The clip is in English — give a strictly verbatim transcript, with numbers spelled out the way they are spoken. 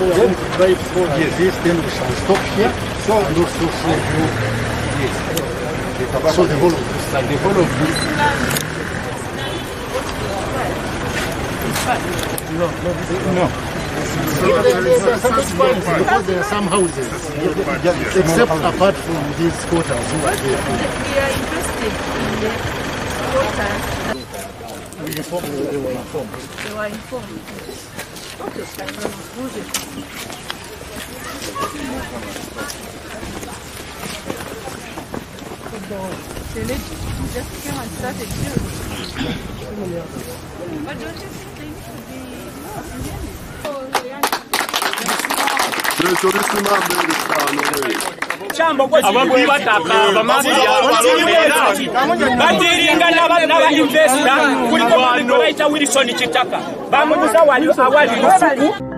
So we're going to drive through yes. this, then we shall stop here. So and also show you yes. So the whole of this, like the whole of this. No, no, no. So there, there, there are some spots because there are some houses, except apart from these quarters who are there. We are interested in the quarters. We informed, they were informed. They were informed. Okay. The lady just came and started shooting. But don't you think they need to be Chambo kwa abagwi bataka bamazi batiringa n'aba investor kuliko bamukoraita Wilson Kitaka bamuguza wali awali lusuku